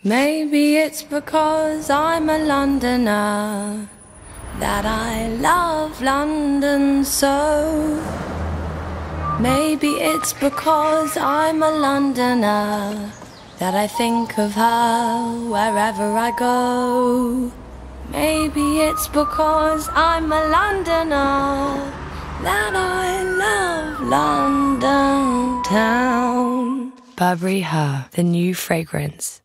Maybe it's because I'm a Londoner that I love London so. Maybe it's because I'm a Londoner that I think of her wherever I go. Maybe it's because I'm a Londoner that I love London town. Burberry Her, the new fragrance.